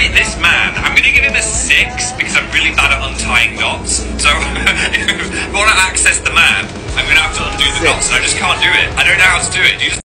rate this man, I'm going to give him a 6 because I'm really bad at untying knots. So if I want to access the man, I'm going to have to undo the knots, and I just can't do it. I don't know how to do it. Do you just